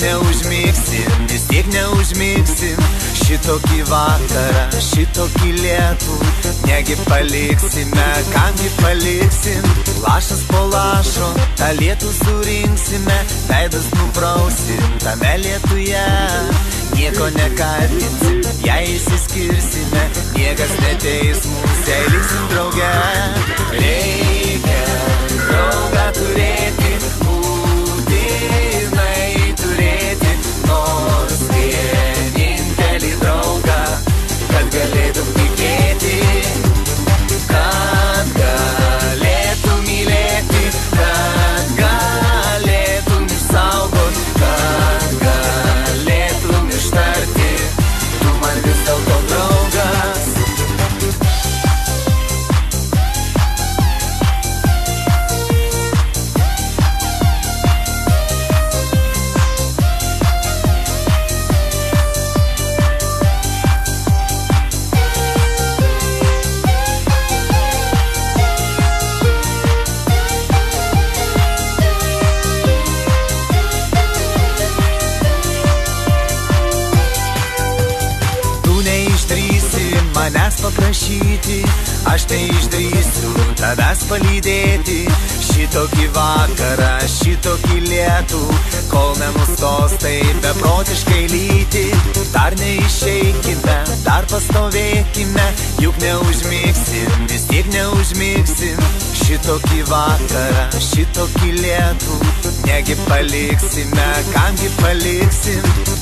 neužmigsim, vis tiek neužmigsim. Šitokį vakarą, šitokį lietų, negi paliksime, kamgi paliksim. Lašas po lašo, tą lietų surinksime, veidas nuprausim, tame lietuje. Nieko nekaltinsim, jei išsiskirsime, niekas neteis mūs, jei liksim drauge. Reikia draugą turėti, būtinai turėti, nors vienintelį draugą, kad galėtum tikėti, kad galėtum mylėti, kad galėtum išsaugot, kad galėtum ištarti, tu man vis dėlto draugas. Manęs paprašyti, aš tai išdrįsiu tavęs palydėti. Šitokį vakarą, šitokį lietų, kol nenustos tai beprotiškai lyti. Dar neišeikime, dar pastovėkime, juk neužmigsim, vis tiek neužmigsim. Šitokį vakarą, šitokį lietų, negi paliksime, kamgi paliksim.